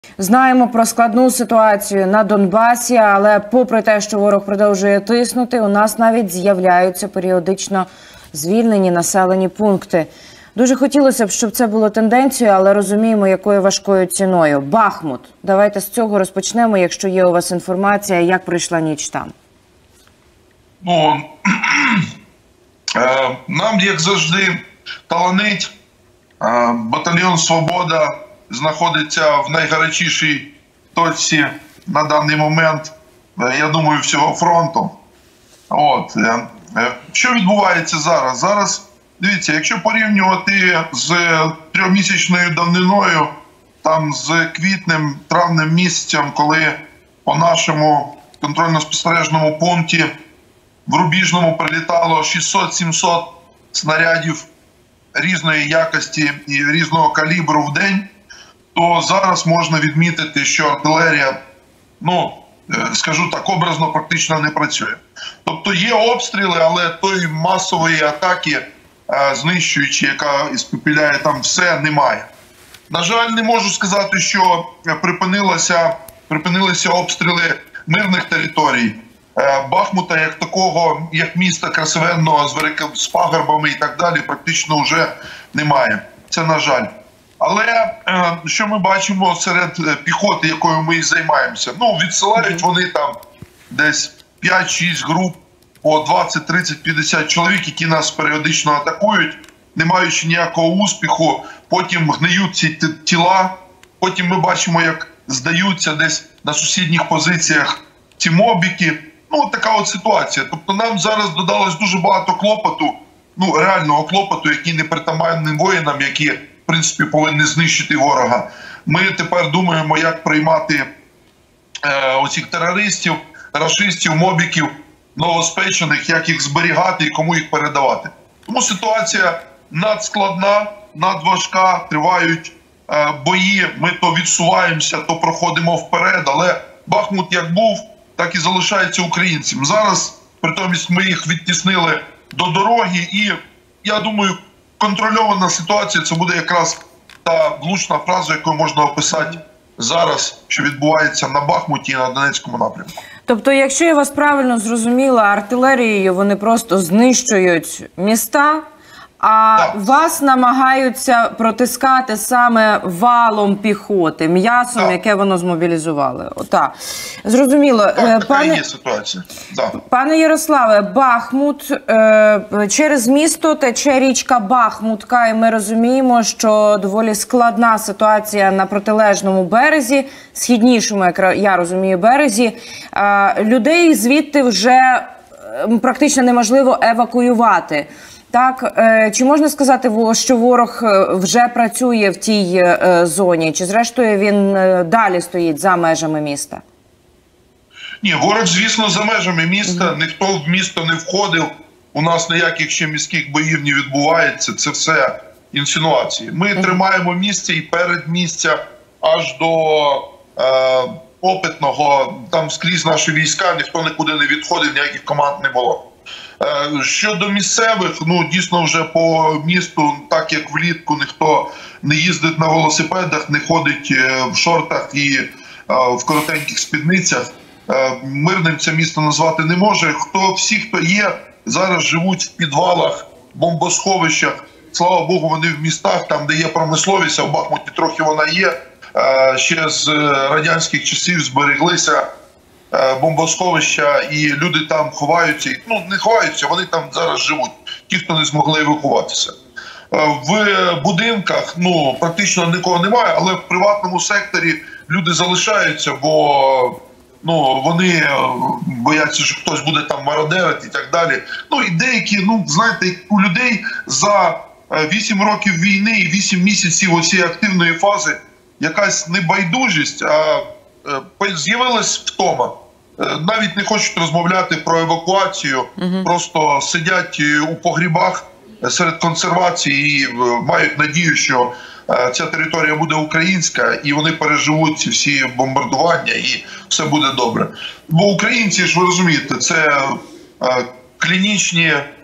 Знаємо про складну ситуацію на Донбасі, але попри те, що ворог продовжує тиснути, у нас навіть з'являються періодично звільнені населені пункти. Дуже хотілося б, щоб це було тенденцією, але розуміємо, якою важкою ціною. Бахмут. Давайте з цього розпочнемо, якщо є у вас інформація, як пройшла ніч там. Ну, нам, як завжди, таланить. Батальйон «Свобода» знаходиться в найгарячішій точці на даний момент, я думаю, всього фронту. От. Що відбувається зараз? Зараз, дивіться, якщо порівнювати з трьохмісячною давниною, там з квітнем, травнем місяцем, коли по нашому контрольно-спостережному пункті в Рубіжному прилітало 600-700 снарядів різної якості і різного калібру в день, то зараз можна відмітити, що артилерія, ну, скажу так, образно практично не працює. Тобто є обстріли, але тої масової атаки, знищуючи, яка іспепеляє там все, немає. На жаль, не можу сказати, що припинилися обстріли мирних територій. Бахмута як такого, як міста красивенного з пагорбами і так далі, практично вже немає. Це на жаль. Але що ми бачимо серед піхоти, якою ми і займаємося? Ну, відсилають вони там десь 5-6 груп по 20, 30, 50 чоловік, які нас періодично атакують, не маючи ніякого успіху, потім гниють ці тіла, потім ми бачимо, як здаються десь на сусідніх позиціях ці мобіки. Ну, така от ситуація. Тобто нам зараз додалось дуже багато клопоту, ну, реального клопоту, який не притаманний воїнам, які, в принципі, повинні знищити ворога. Ми тепер думаємо, як приймати оцих терористів, рашистів, мобіків, новоспечених, як їх зберігати і кому їх передавати. Тому ситуація надскладна, надважка, тривають бої, ми то відсуваємося, то проходимо вперед, але Бахмут як був, так і залишається українцям. Зараз, притомість, ми їх відтіснили до дороги, і, я думаю, контрольована ситуація – це буде якраз та влучна фраза, яку можна описати зараз, що відбувається на Бахмуті і на Донецькому напрямку. Тобто, якщо я вас правильно зрозуміла, артилерією вони просто знищують міста, а так, вас намагаються протискати саме валом піхоти, м'ясом, так, яке воно змобілізували. Отак. Зрозуміло. Так, така є ситуація. Так. Пане Ярославе, Бахмут, через місто тече річка Бахмутка, і ми розуміємо, що доволі складна ситуація на протилежному березі, східнішому, як я розумію, березі. Людей звідти вже практично неможливо евакуювати. Так, чи можна сказати, що ворог вже працює в тій зоні, чи зрештою він далі стоїть за межами міста? Ні, ворог, звісно, за межами міста, ніхто в місто не входив, у нас ніяких ще міських боїв не відбувається, це все інсинуації. Ми тримаємо місце і передмістя аж до Опитного, там скрізь наші війська, ніхто нікуди не відходив, ніяких команд не було. Щодо місцевих, ну, дійсно вже по місту, так як влітку ніхто не їздить на велосипедах, не ходить в шортах і в коротеньких спідницях, мирним це місто назвати не може. Всі, хто є, зараз живуть в підвалах, бомбосховищах. Слава Богу, вони в містах, там, де є промисловість, а в Бахмуті трохи вона є. Ще з радянських часів збереглися бомбосховища, і люди там ховаються. Ну, не ховаються, вони там зараз живуть, ті, хто не змогли евакуватися. В будинках, ну, практично нікого немає, але в приватному секторі люди залишаються, бо, ну, вони бояться, що хтось буде там мародерити і так далі. Ну, і деякі, ну, знаєте, у людей за 8 років війни і 8 місяців оцієї активної фази якась небайдужість, а з'явилась втома. Навіть не хочуть розмовляти про евакуацію, просто сидять у погрібах серед консервації і мають надію, що ця територія буде українська, і вони переживуть ці всі бомбардування, і все буде добре. Бо українці, ж ви розумієте, це клінічні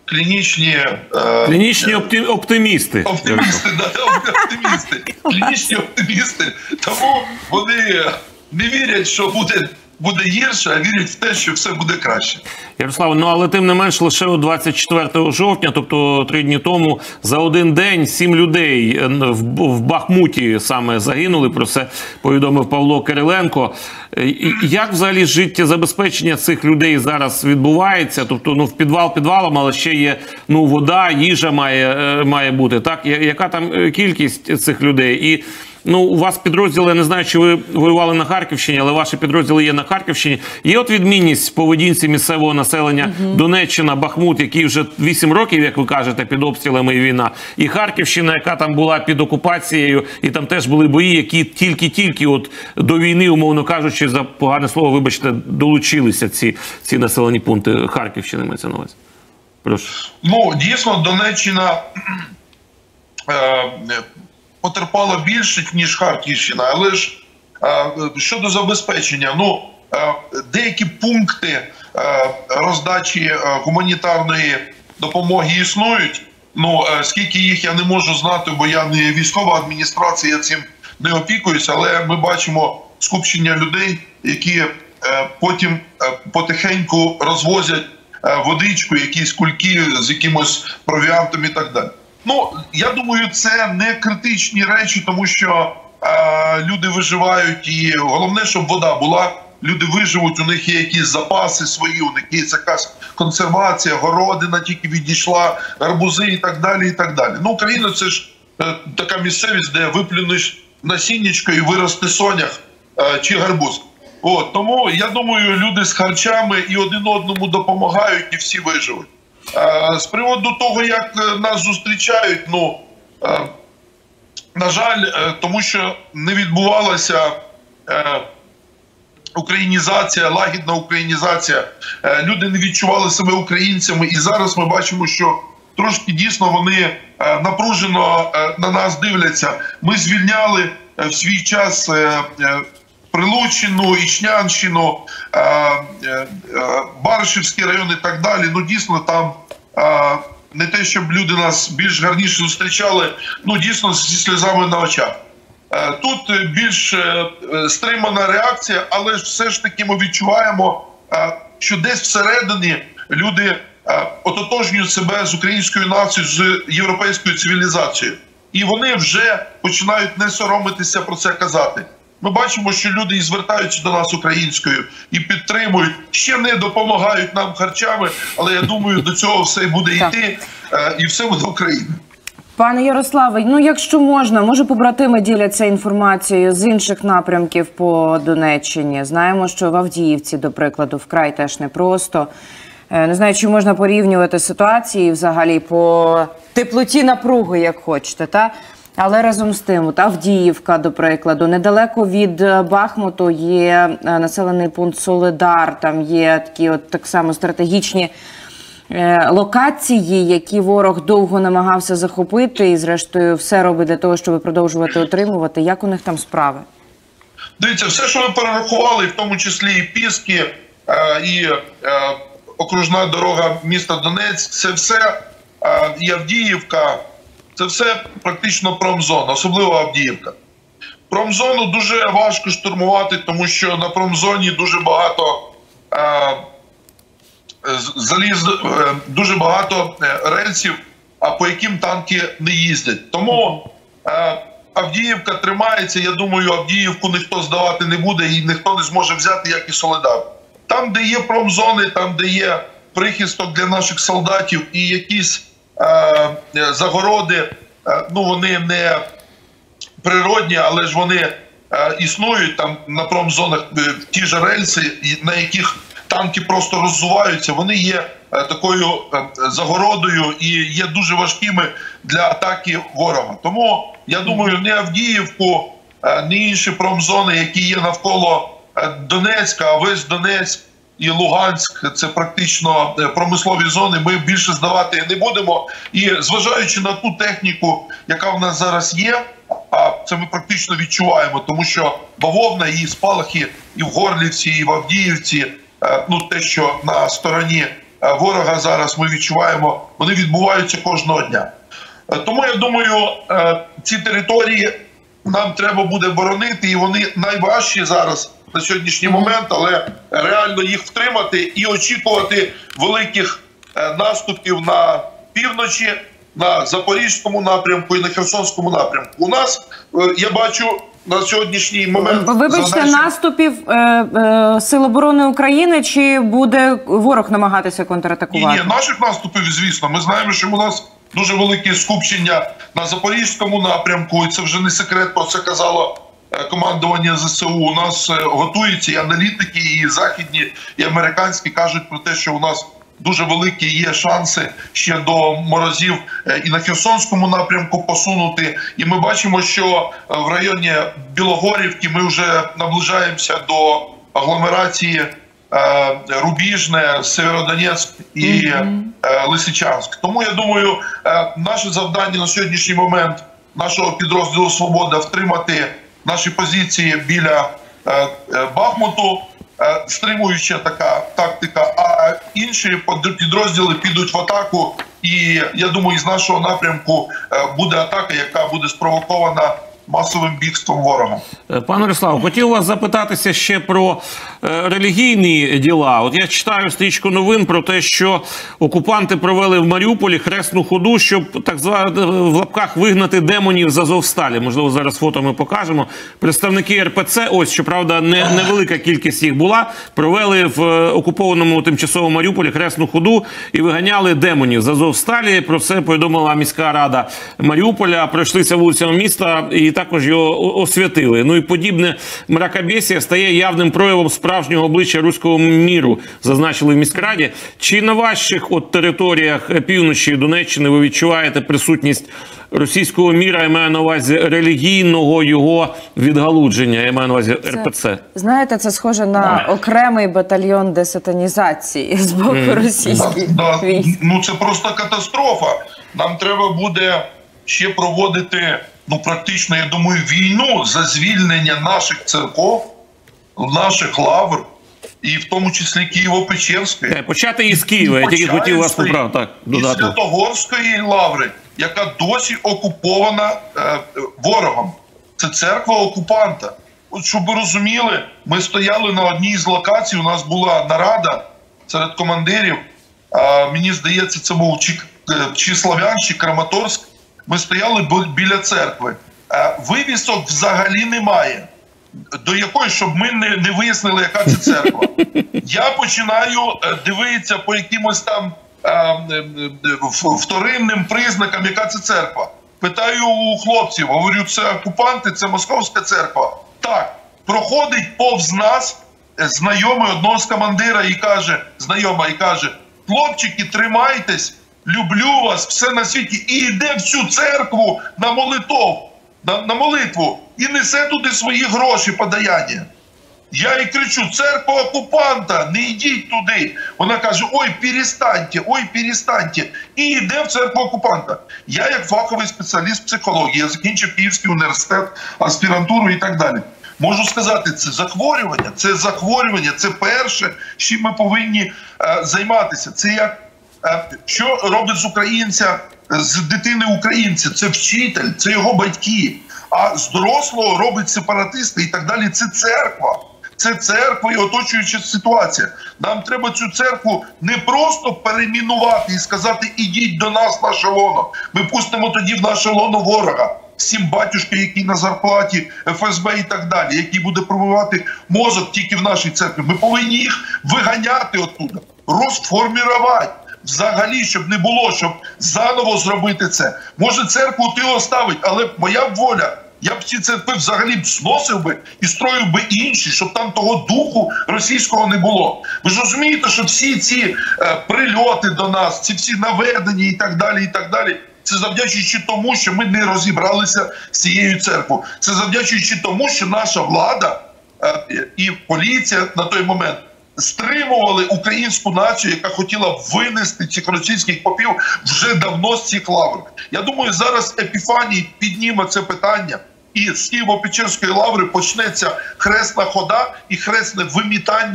клінічні... Клінічні оптимісти. Оптимісти. Клінічні оптимісти. Тому вони не вірять, що буде гірше, а вірять в те, що все буде краще. Ярославе, ну але тим не менш лише 24 жовтня, тобто 3 дні тому, за один день 7 людей в Бахмуті саме загинули, про це повідомив Павло Кириленко. Як взагалі життєзабезпечення цих людей зараз відбувається? Тобто, ну, в підвалом, але ще є, ну, вода, їжа має бути, так? Яка там кількість цих людей? І ну, у вас підрозділи, я не знаю, чи ви воювали на Харківщині, але ваші підрозділи є на Харківщині. Є от відмінність в поведінці місцевого населення Донеччина, Бахмут, який вже 8 років, як ви кажете, під обстрілами і війна, і Харківщина, яка там була під окупацією, і там теж були бої, які тільки от до війни, умовно кажучи, за погане слово, вибачте, долучилися ці населені пункти Харківщини, мається на увазі. Прошу. Ну, дійсно, Донеччина потерпала більше, ніж Харківщина, але ж щодо забезпечення, ну, деякі пункти роздачі гуманітарної допомоги існують, ну, скільки їх я не можу знати, бо я не військова адміністрація, я цим не опікуюся, але ми бачимо скупчення людей, які потім потихеньку розвозять водичку, якісь кульки з якимось провіантом і так далі. Ну, я думаю, це не критичні речі, тому що люди виживають, і головне, щоб вода була. Люди виживуть, у них є якісь запаси свої, у них є якась консервація, городина тільки відійшла, гарбузи і так далі, і так далі. Ну, Україна – це ж така місцевість, де виплюнеш насіннячко і виросте сонях чи гарбуз. От, тому, я думаю, люди з харчами і один одному допомагають, і всі виживуть. З приводу того, як нас зустрічають, ну, на жаль, тому що не відбувалася українізація, лагідна українізація, люди не відчували себе українцями, і зараз ми бачимо, що трошки дійсно вони напружено на нас дивляться. Ми звільняли в свій час Прилуччину, Ічнянщину, Баришівський район і так далі. Ну, дійсно, там не те, щоб люди нас більш гарніше зустрічали, ну, дійсно, зі сльозами на очах. Тут більш стримана реакція, але все ж таки ми відчуваємо, що десь всередині люди ототожнюють себе з українською нацією, з європейською цивілізацією. І вони вже починають не соромитися про це казати. Ми бачимо, що люди і звертаються до нас українською, і підтримують, ще не допомагають нам харчами, але я думаю, до цього все буде йти, і все буде Україна. Пане Ярославе, ну якщо можна, може побратими діляться інформацією з інших напрямків по Донеччині. Знаємо, що в Авдіївці, до прикладу, вкрай теж непросто. Не знаю, чи можна порівнювати ситуації взагалі по теплоті напруги, як хочете, та? Але разом з тим, от Авдіївка, до прикладу, недалеко від Бахмуту є населений пункт Солидар, там є такі от так само стратегічні локації, які ворог довго намагався захопити і, зрештою, все робить для того, щоб продовжувати отримувати. Як у них там справи? Дивіться, все, що ви перерахували, в тому числі і Піски, і окружна дорога міста Донецьк, це все, і Авдіївка, це все практично промзона, особливо Авдіївка. Промзону дуже важко штурмувати, тому що на промзоні дуже багато дуже багато рельсів, по яким танки не їздять. Тому Авдіївка тримається, я думаю, Авдіївку ніхто здавати не буде і ніхто не зможе взяти, як і Солидар. Там, де є промзони, там, де є прихисток для наших солдатів і якісь загороди, ну вони не природні, але ж вони існують там на промзонах, ті ж рельси, на яких танки просто роззуваються, вони є такою загородою і є дуже важкими для атаки ворога. Тому, я думаю, не Авдіївку, не інші промзони, які є навколо Донецька, а весь Донецьк і Луганськ – це практично промислові зони, ми більше здавати не будемо. І зважаючи на ту техніку, яка в нас зараз є, а це ми практично відчуваємо, тому що бавовна і спалахи і в Горлівці, і в Авдіївці, ну те, що на стороні ворога зараз ми відчуваємо, вони відбуваються кожного дня. Тому я думаю, ці території нам треба буде боронити, і вони найважчі зараз на сьогоднішній момент, але реально їх втримати і очікувати великих наступів на півночі, на Запорізькому напрямку і на Херсонському напрямку. У нас, я бачу, на сьогоднішній момент... Вибачте, наступів Сил оборони України, чи буде ворог намагатися контратакувати? Ні, наших наступів, звісно. Ми знаємо, що у нас дуже велике скупчення на Запорізькому напрямку, і це вже не секрет, про це казало командування ЗСУ. У нас готуються і аналітики, і західні, і американські кажуть про те, що у нас дуже великі є шанси ще до морозів і на Херсонському напрямку посунути. І ми бачимо, що в районі Білогорівки ми вже наближаємося до агломерації Рубіжне, Сєвєродонецьк і Лисичанськ. Тому, я думаю, наше завдання на сьогоднішній момент нашого підрозділу «Свобода» втримати наші позиції біля Бахмуту, стримуюча така тактика, а інші підрозділи підуть в атаку, і я думаю, з нашого напрямку буде атака, яка буде спровокована масовим бігством ворога. Пане Ростиславе, хотів вас запитатися ще про релігійні діла. От я читаю стрічку новин про те, що окупанти провели в Маріуполі хресну ходу, щоб, так звано, в лапках вигнати демонів з Азовсталі. Можливо, зараз фото ми покажемо. Представники РПЦ, ось, щоправда, невелика кількість їх була, провели в окупованому тимчасово Маріуполі хресну ходу і виганяли демонів з Азовсталі. Про це повідомила міська рада Маріуполя. Пройшлися вулицями міста і також його освятили. Ну і подібне мракобесія стає явним проявом справжнього обличчя руського міру, зазначили в міськраді. Чи на ваших територіях півночі Донеччини ви відчуваєте присутність російського міра, я маю на увазі релігійного його відгалудження, я маю на увазі РПЦ? Знаєте, це схоже на окремий батальйон десатанізації з боку російських військ. Ну це просто катастрофа. Нам треба буде ще проводити, практично, я думаю, війну за звільнення наших церков, наших лавр, і в тому числі Києво-Печерської. Почати із Києва, я тільки хотів вас поправити. І Святогорської лаври, яка досі окупована ворогом. Це церква окупанта. От щоб ви розуміли, ми стояли на одній з локацій, у нас була нарада серед командирів, мені здається, це був чи Слов'янськ, чи Краматорськ. Ми стояли біля церкви. Вивісок взагалі немає, до якої, щоб ми не вияснили, яка це церква. Я починаю дивитися по якимось там вторинним признакам, яка це церква. Питаю у хлопців, говорю, це окупанти, це московська церква. Так, проходить повз нас знайомий одного з командира і каже, хлопчики, тримайтесь, люблю вас, все на світі. І йде в цю церкву на молитву і несе туди свої гроші, подаяння. Я їй кричу, церква окупанта, не йдіть туди. Вона каже, ой, перестаньте. І йде в церкву окупанта. Я як фаховий спеціаліст психології, я закінчив Київський університет, аспірантуру і так далі. Можу сказати, це захворювання, це перше, чим ми повинні займатися. Це як, що робить з українця, з дитини українця? Це вчитель, це його батьки. А з дорослого робить сепаратисти і так далі. Це церква. Це церква і оточуюча ситуація. Нам треба цю церкву не просто перейменувати і сказати, ідіть до нас, наше лоно. Ми пустимо тоді в наше лоно ворога. Всім батюшки, які на зарплаті, ФСБ і так далі, які буде пробивати мозок тільки в нашій церкві. Ми повинні їх виганяти оттуда, розформувати. Взагалі, щоб не було, щоб заново зробити це. Може, церкву ти оставить, але моя воля, я б ці церкви взагалі б зносив би і строїв би інші, щоб там того духу російського не було. Ви ж розумієте, що всі ці прильоти до нас, ці всі наведення і так далі, це завдячуючи тому, що ми не розібралися з цією церквою. Це завдячуючи тому, що наша влада і поліція на той момент стримували українську націю, яка хотіла винести цих російських попів вже давно з цих лавр. Я думаю, зараз Епіфаній підніме це питання, і з Києво-Печерської лаври почнеться хресна хода і хресне вимітання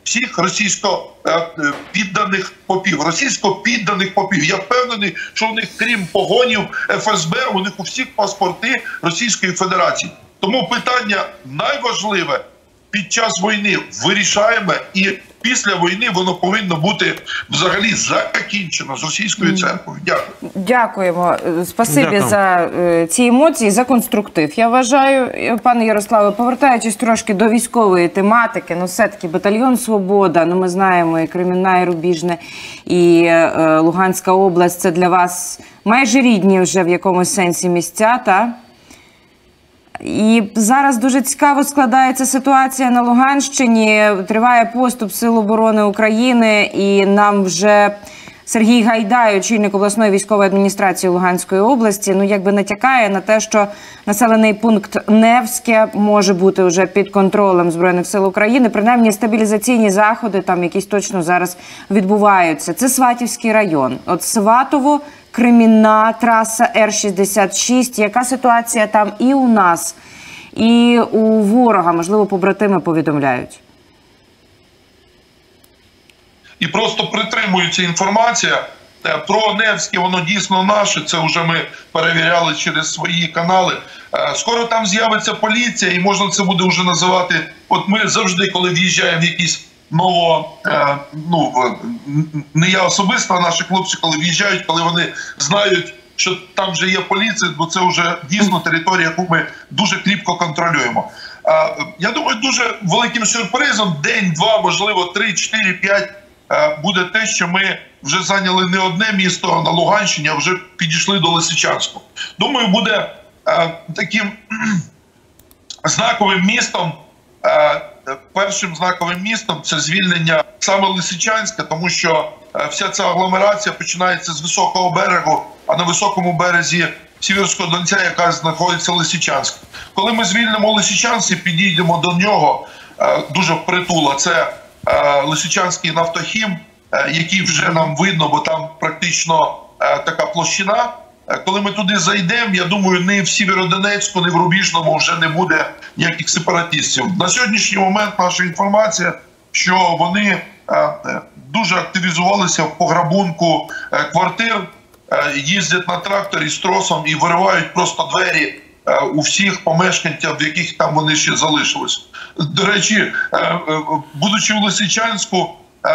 всіх російсько-підданих попів. Російсько-підданих попів. Я впевнений, що у них, крім погонів ФСБ, у них у всіх паспорти Російської Федерації. Тому питання найважливе під час війни вирішаємо, і після війни воно повинно бути взагалі закінчено з Російською церквою. Дякую. Дякуємо. Спасибі Дякую. за ці емоції, за конструктив. Я вважаю, пане Ярославе, повертаючись трошки до військової тематики, ну все-таки батальйон «Свобода», ну ми знаємо, і Кремінна, і Рубіжне, і Луганська область – це для вас майже рідні вже в якомусь сенсі місця, та? І зараз дуже цікаво складається ситуація на Луганщині. Триває поступ Сил оборони України, і нам вже Сергій Гайдай, очільник обласної військової адміністрації Луганської області, ну якби натякає на те, що населений пункт Невське може бути вже під контролем Збройних сил України. Принаймні стабілізаційні заходи там якісь точно зараз відбуваються. Це Сватівський район. От Сватово, Кремінна, траса Р-66. Яка ситуація там і у нас, і у ворога? Можливо, побратими повідомляють. І просто притримується інформація. Про Невське, воно дійсно наше, це вже ми перевіряли через свої канали. Скоро там з'явиться поліція, і можна це буде вже називати. От ми завжди, коли в'їжджаємо в якісь не я особисто, а наші хлопці, коли в'їжджають, коли вони знають, що там вже є поліція, бо це вже дійсно територія, яку ми дуже кріпко контролюємо. Я думаю, дуже великим сюрпризом, день-два, можливо, 3, 4, 5, буде те, що ми вже зайняли не одне місто на Луганщині, а вже підійшли до Лисичанського. Думаю, буде таким знаковим містом, першим знаковим містом це звільнення саме Лисичанська, тому що вся ця агломерація починається з високого берегу, а на високому березі Сіверського Донця, яка знаходиться Лисичанськ. Коли ми звільнимо Лисичанськ і підійдемо до нього дуже впритул, це Лисичанський нафтохім, який вже нам видно, бо там практично така площина. Коли ми туди зайдемо, я думаю, ні в Сєвєродонецьку, ні в Рубіжному вже не буде ніяких сепаратистів. На сьогоднішній момент наша інформація, що вони дуже активізувалися в пограбунку квартир, їздять на тракторі з тросом і виривають просто двері у всіх помешканцях, в яких там вони ще залишились. До речі, будучи в Лисичанську,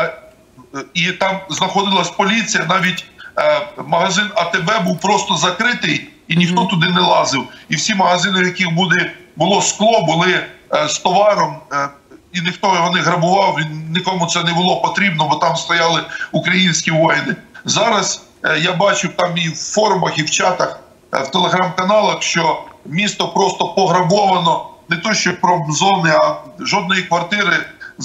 і там знаходилась поліція, навіть магазин АТБ був просто закритий, і ніхто туди не лазив. І всі магазини, в яких було скло, були з товаром, і ніхто його не грабував, нікому це не було потрібно, бо там стояли українські воїни. Зараз я бачив там і в форумах, і в чатах, в телеграм-каналах, що місто просто пограбовано, не то що промзони, а жодної квартири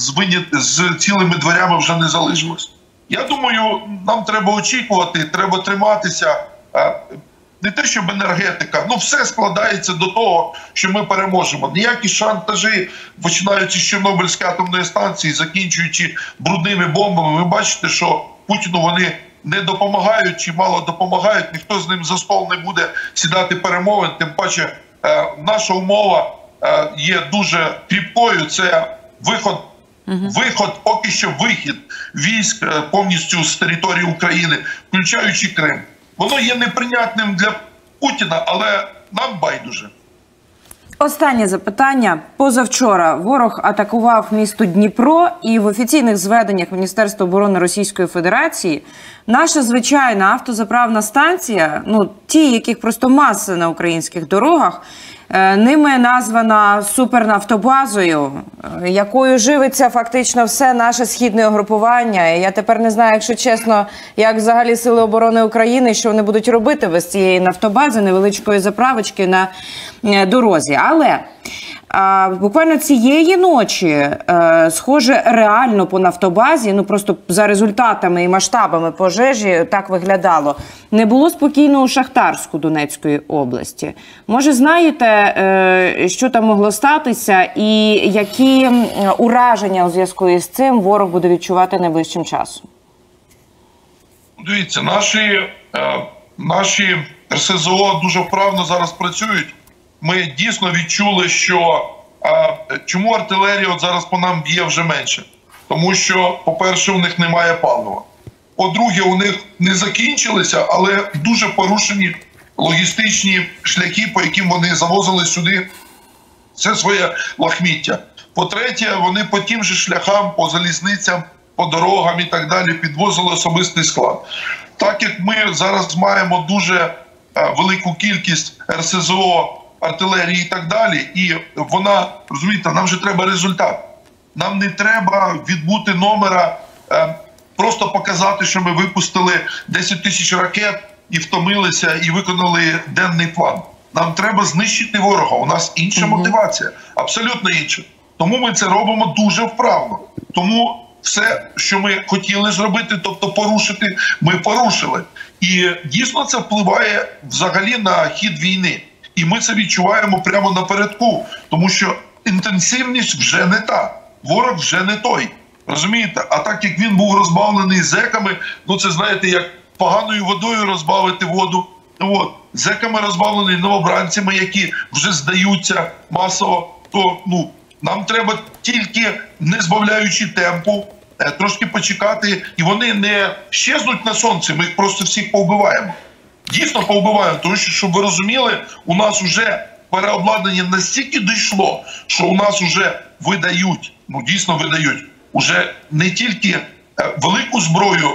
з цілими дверями вже не залишилось. Я думаю, нам треба очікувати, треба триматися. Не те, щоб енергетика, все складається до того, що ми переможемо. Ніякі шантажі, починаючи з Чорнобильської атомної станції, закінчуючи брудними бомбами. Ви бачите, що Путіну вони не допомагають чи мало допомагають, ніхто з ним за стол не буде сідати перемовин. Тим паче, наша умова є дуже кріпкою, це виход, поки що вихід військ повністю з території України, включаючи Крим. Воно є неприйнятним для Путіна, але нам байдуже. Останнє запитання. Позавчора ворог атакував місто Дніпро, і в офіційних зведеннях Міністерства оборони Російської Федерації наша звичайна автозаправна станція, ті, яких просто маси на українських дорогах, ними названа супернафтобазою, якою живиться фактично все наше східне угрупування. І я тепер не знаю, якщо чесно, як взагалі Сили оборони України, що вони будуть робити без цієї нафтобази, невеличкої заправочки на дорозі. Але буквально цієї ночі, схоже, реально по нафтобазі, просто за результатами і масштабами пожежі так виглядало, не було спокійно у Шахтарську Донецької області. Може, знаєте, що там могло статися і які ураження у зв'язку із цим ворог буде відчувати найближчим часом? Дивіться, наші РСЗО дуже вправно зараз працюють. Ми дійсно відчули, що чому артилерія зараз по нам б'є вже менше. Тому що, по-перше, у них немає палива. По-друге, у них не закінчилися, але дуже порушені логістичні шляхи, по яким вони завозили сюди це своє лахміття. По-третє, вони по тим же шляхам, по залізницям, по дорогам і так далі підвозили особистий склад. Так як ми зараз маємо дуже велику кількість РСЗО, артилерії і так далі, і вона, розумієте, нам же треба результат. Нам не треба відбути номера, просто показати, що ми випустили 10 тисяч ракет і втомилися, і виконали денний план. Нам треба знищити ворога. У нас інша мотивація, абсолютно інша. Тому ми це робимо дуже вправно. Тому все, що ми хотіли зробити, тобто порушити, ми порушили. І дійсно це впливає взагалі на хід війни. І ми це відчуваємо прямо напередку, тому що інтенсивність вже не та, ворог вже не той. Розумієте? А так як він був розбавлений зеками, ну це, знаєте, як поганою водою розбавити воду. От. Зеками розбавлений новобранцями, які вже здаються масово, то нам треба тільки, не збавляючи темпу, трошки почекати, і вони не щезнуть на сонці, ми їх просто всіх повбиваємо. Дійсно повбиваємо, тому що, щоб ви розуміли, у нас вже переобладнання настільки дійшло, що у нас вже видають, дійсно видають, уже не тільки велику зброю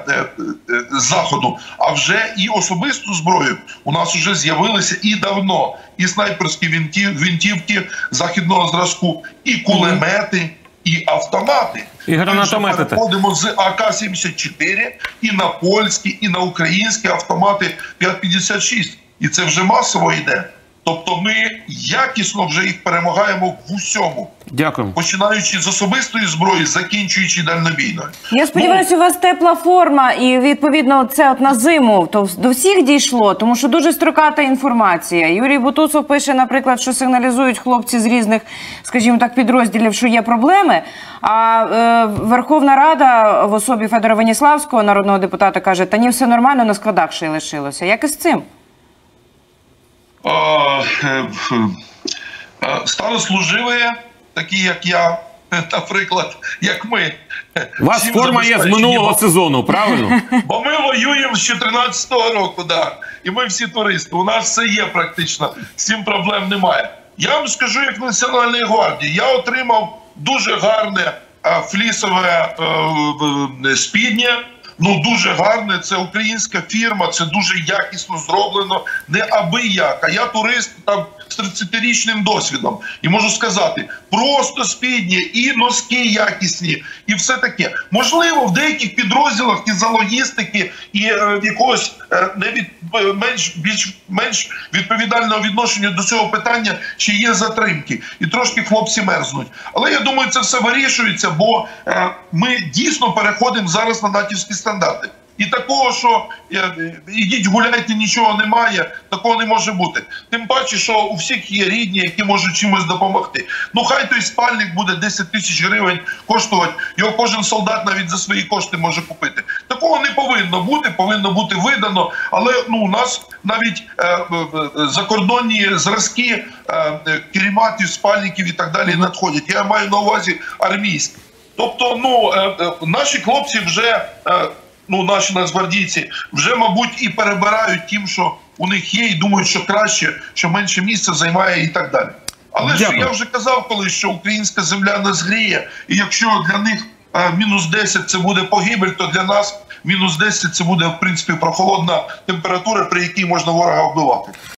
з Заходу, а вже і особисту зброю у нас вже з'явилися і давно. І снайперські гвинтівки західного зразку, і кулемети, і автомати. І гранатомети. Ми переходимо з АК-74 і на польські, і на українські автомати 5,56. І це вже масово йде. Тобто ми якісно вже їх перемагаємо в усьому. Дякую. Починаючи з особистої зброї, закінчуючи дальнобійною. Я сподіваюся, у вас тепла форма і, відповідно, це на зиму то до всіх дійшло, тому що дуже строката інформація. Юрій Бутусов пише, наприклад, що сигналізують хлопці з різних, скажімо так, підрозділів, що є проблеми. А Верховна Рада в особі Федора Веніславського, народного депутата, каже, та ні, все нормально, на складах ще й лишилося. Як із цим? Старослуживі, такі як я, наприклад, як ми. У вас форма є з минулого сезону, правильно? Бо ми воюємо з 2014 року, да. І ми всі туристи. У нас все є практично, з цим проблем немає. Я вам скажу, як Національної гвардії, я отримав дуже гарне флісове спіднє. Дуже гарне, це українська фірма, це дуже якісно зроблено, не аби-як. А я турист там з 30-річним досвідом. І можу сказати, просто спідні, і носки якісні, і все таке. Можливо, в деяких підрозділах із-за логістики і якогось менш відповідального відношення до цього питання ще є затримки. І трошки хлопці мерзнуть. Але я думаю, це все вирішується, бо ми дійсно переходимо зараз на натівські стандарти. І такого, що ідіть гуляйте, нічого немає, такого не може бути. Тим паче, що у всіх є рідні, які можуть чимось допомогти. Хай той спальник буде 10 тисяч гривень коштувати, його кожен солдат навіть за свої кошти може купити. Такого не повинно бути видано, але у нас навіть закордонні зразки керематів, спальників і так далі надходять. Я маю на увазі армійські. Тобто, наші хлопці вже... наші нацгвардійці вже, мабуть, і перебирають тим, що у них є, і думають, що краще, що менше місця займає і так далі. Але що я вже казав колись, що українська земля не згріє, і якщо для них мінус 10 це буде погибель, то для нас мінус 10 це буде, в принципі, прохолодна температура, при якій можна ворога вбивати.